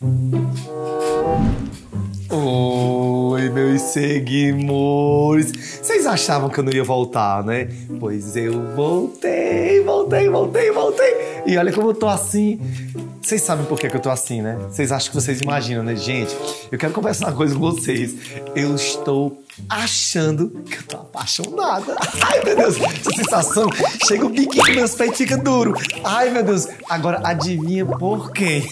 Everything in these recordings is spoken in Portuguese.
Oi, meus seguidores. Vocês achavam que eu não ia voltar, né? Pois eu voltei. E olha como eu tô assim. Vocês sabem por que eu tô assim, né? Vocês acham que vocês imaginam, né? Gente, eu quero conversar uma coisa com vocês. Eu estou achando que eu tô apaixonada. Ai, meu Deus, essa sensação. Chega o biquinho, meus peitos ficam duros. Ai, meu Deus. Agora, adivinha por quem?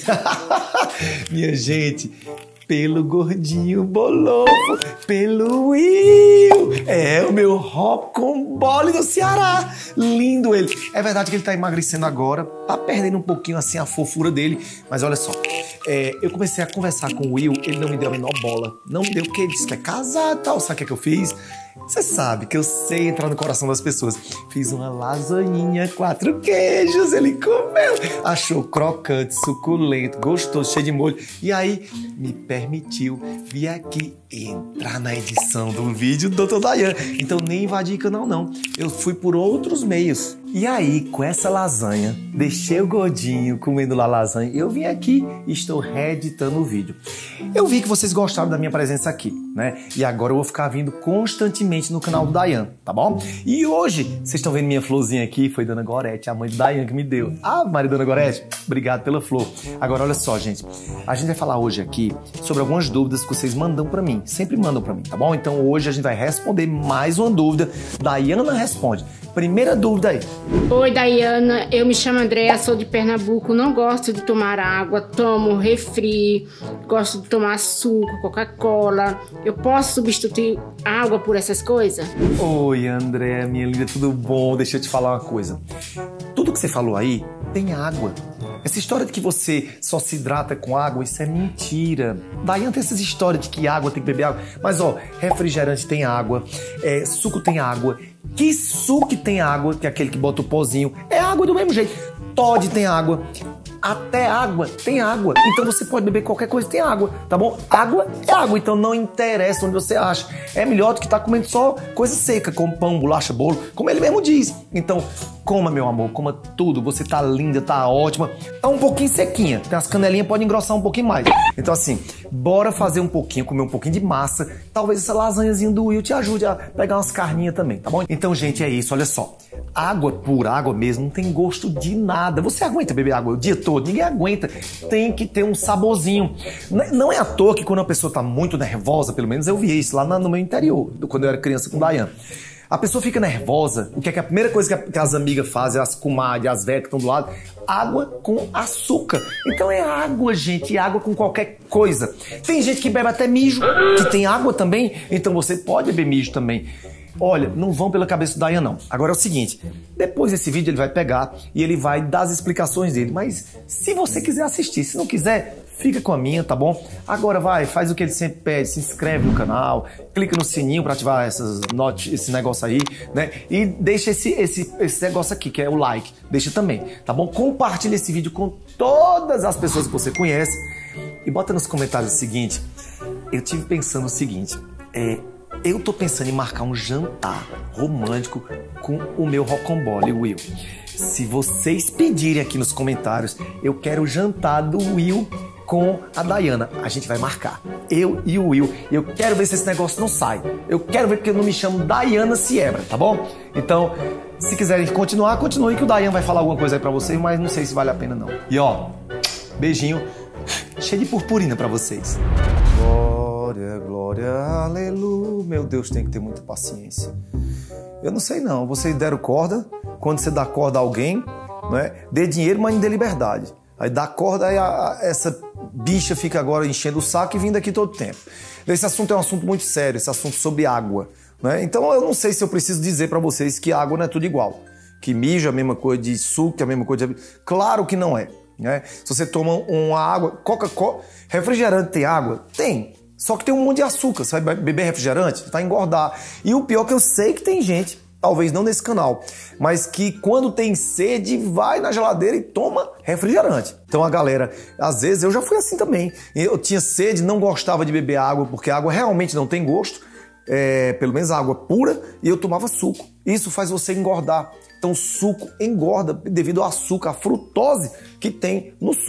Minha gente, pelo gordinho bolofo, pelo Will. É o meu rocambole do Ceará. Lindo ele. É verdade que ele tá emagrecendo agora, tá perdendo um pouquinho assim a fofura dele, mas olha só, eu comecei a conversar com o Will, ele não me deu a menor bola. Não me deu porque ele disse que é casado e tal. Sabe o que eu fiz? Você sabe que eu sei entrar no coração das pessoas. Fiz uma lasanhinha, 4 queijos, ele comeu. Achou crocante, suculento, gostoso, cheio de molho. E aí, me permitiu vir aqui entrar na edição do vídeo do Dr. Dayan. Então, nem invadi o canal, não. Eu fui por outros meios. E aí, com essa lasanha, deixei o gordinho comendo lá lasanha. Eu vim aqui e estou reeditando o vídeo. Eu vi que vocês gostaram da minha presença aqui, né? E agora eu vou ficar vindo constantemente no canal do Dayan, tá bom? E hoje, vocês estão vendo minha florzinha aqui, foi Dona Gorete, a mãe do Dayan que me deu. Ah, Maria Dona Gorete, obrigado pela flor. Agora, olha só, gente. A gente vai falar hoje aqui sobre algumas dúvidas que vocês mandam pra mim. Sempre mandam pra mim, tá bom? Então hoje a gente vai responder mais uma dúvida. Dayana responde. Primeira dúvida aí. Oi, Dayana, eu me chamo Andréa, sou de Pernambuco, não gosto de tomar água, tomo refri, gosto de tomar suco, Coca-Cola. Eu posso substituir água por essas coisas? Oi, Andréa, minha linda, tudo bom? Deixa eu te falar uma coisa. Tudo que você falou aí tem água. Essa história de que você só se hidrata com água, isso é mentira. Dayana tem essas histórias de que água tem que beber água. Mas, ó, refrigerante tem água, suco tem água. Que suco tem água, que é aquele que bota o pozinho, é água do mesmo jeito. Toddy tem água. Até água tem água. Então você pode beber qualquer coisa que tem água, tá bom? Água é água, então não interessa onde você acha. É melhor do que estar comendo só coisa seca, como pão, bolacha, bolo, como ele mesmo diz. Então, coma, meu amor, coma tudo. Você tá linda, tá ótima. Tá um pouquinho sequinha. Tem as canelinhas, pode engrossar um pouquinho mais. Então, assim, bora fazer um pouquinho, comer um pouquinho de massa. Talvez essa lasanhazinha do Will te ajude a pegar umas carninhas também, tá bom? Então, gente, é isso, olha só. Água pura, água mesmo, não tem gosto de nada. Você aguenta beber água o dia todo? Ninguém aguenta. Tem que ter um saborzinho. Não é à toa que quando a pessoa tá muito nervosa, pelo menos eu via isso lá no meu interior, quando eu era criança com o Dayan. A pessoa fica nervosa, o que é que a primeira coisa que as amigas fazem, as comadres, as velhas que estão do lado? Água com açúcar. Então é água, gente, água com qualquer coisa. Tem gente que bebe até mijo, que tem água também, então você pode beber mijo também. Olha, não vão pela cabeça do Dayan, não. Agora é o seguinte, depois desse vídeo ele vai pegar e ele vai dar as explicações dele. Mas se você quiser assistir, se não quiser, fica com a minha, tá bom? Agora vai, faz o que ele sempre pede, se inscreve no canal, clica no sininho para ativar esse negócio aí, né? E deixa esse negócio aqui, que é o like, deixa também, tá bom? Compartilha esse vídeo com todas as pessoas que você conhece e bota nos comentários o seguinte, eu tive pensando o seguinte, eu tô pensando em marcar um jantar romântico com o meu rocambole, Will. Se vocês pedirem aqui nos comentários, eu quero o jantar do Will com a Dayana. A gente vai marcar. Eu e o Will. Eu quero ver se esse negócio não sai. Eu quero ver porque eu não me chamo Dayana Siebra, tá bom? Então, se quiserem continuar, continue que o Dayan vai falar alguma coisa aí pra vocês, mas não sei se vale a pena não. E ó, beijinho cheio de purpurina pra vocês. Glória, glória, aleluia. Meu Deus, tem que ter muita paciência. Eu não sei não, vocês deram corda, quando você dá corda a alguém, né? Dê dinheiro, mas não dê liberdade. Aí dá corda, aí essa bicha fica agora enchendo o saco e vindo aqui todo tempo. Esse assunto é um assunto muito sério, esse assunto sobre água, né? Então eu não sei se eu preciso dizer pra vocês que água não é tudo igual. Que mijo é a mesma coisa de suco, é a mesma coisa de... Claro que não é, né? Se você toma uma água, Coca-Cola, refrigerante tem água? Tem. Só que tem um monte de açúcar. Você vai beber refrigerante? Você vai engordar. E o pior é que eu sei que tem gente, talvez não nesse canal, mas que quando tem sede vai na geladeira e toma refrigerante. Então a galera, às vezes eu já fui assim também. Eu tinha sede, não gostava de beber água, porque a água realmente não tem gosto, pelo menos a água pura, e eu tomava suco. Isso faz você engordar. Então o suco engorda devido ao açúcar, a frutose que tem no suco.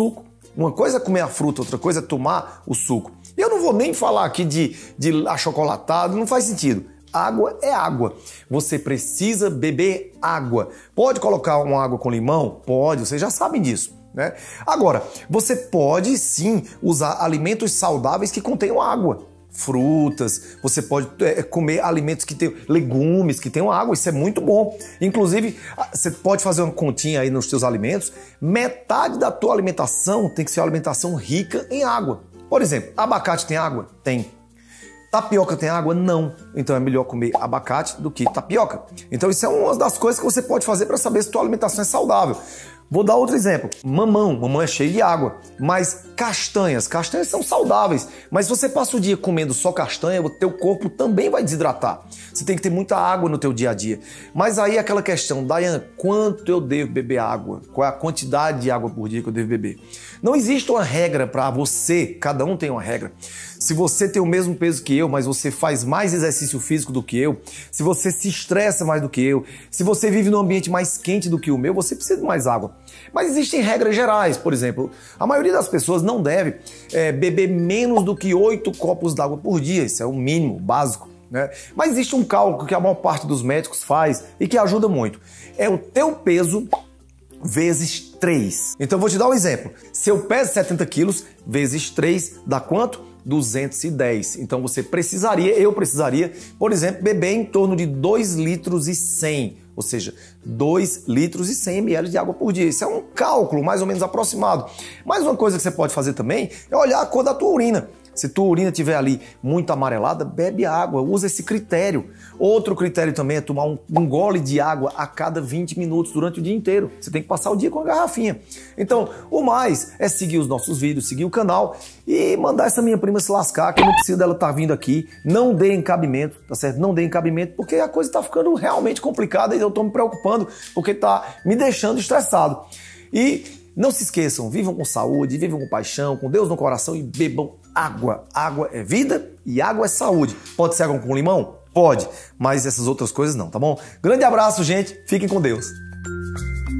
Uma coisa é comer a fruta, outra coisa é tomar o suco. E eu não vou nem falar aqui de achocolatado, não faz sentido. Água é água. Você precisa beber água. Pode colocar uma água com limão? Pode, vocês já sabem disso, né? Agora, você pode sim usar alimentos saudáveis que contenham água. Frutas, você pode comer alimentos que tenham legumes, que tenham água, isso é muito bom. Inclusive, você pode fazer uma continha aí nos seus alimentos, metade da tua alimentação tem que ser uma alimentação rica em água. Por exemplo, abacate tem água? Tem. Tapioca tem água? Não. Então é melhor comer abacate do que tapioca. Então isso é uma das coisas que você pode fazer para saber se tua alimentação é saudável. Vou dar outro exemplo. Mamão é cheio de água, mas castanhas são saudáveis, mas se você passa o dia comendo só castanha, o teu corpo também vai desidratar. Você tem que ter muita água no teu dia a dia. Mas aí aquela questão, Daiane, quanto eu devo beber água? Qual é a quantidade de água por dia que eu devo beber? Não existe uma regra para você, cada um tem uma regra. Se você tem o mesmo peso que eu, mas você faz mais exercício físico do que eu, se você se estressa mais do que eu, se você vive num ambiente mais quente do que o meu, você precisa de mais água. Mas existem regras gerais, por exemplo, a maioria das pessoas não deve beber menos do que 8 copos d'água por dia, isso é o mínimo, básico, né? Mas existe um cálculo que a maior parte dos médicos faz e que ajuda muito. É o teu peso vezes 3. Então eu vou te dar um exemplo. Se eu peso 70 quilos, vezes 3 dá quanto? 210. Então eu precisaria, por exemplo, beber em torno de 2 litros e 100, ou seja, 2 litros e 100 ml de água por dia. Isso é um cálculo mais ou menos aproximado. Mas uma coisa que você pode fazer também é olhar a cor da tua urina. Se tua urina estiver ali muito amarelada, bebe água, usa esse critério. Outro critério também é tomar um gole de água a cada 20 minutos durante o dia inteiro. Você tem que passar o dia com a garrafinha. Então, o mais é seguir os nossos vídeos, seguir o canal e mandar essa minha prima se lascar, que eu não preciso dela estar vindo aqui. Não dê encabimento, tá certo? Não dê encabimento, porque a coisa está ficando realmente complicada e eu estou me preocupando, porque está me deixando estressado. E não se esqueçam, vivam com saúde, vivam com paixão, com Deus no coração e bebam água. Água é vida e água é saúde. Pode ser água com limão? Pode, mas essas outras coisas não, tá bom? Grande abraço, gente. Fiquem com Deus.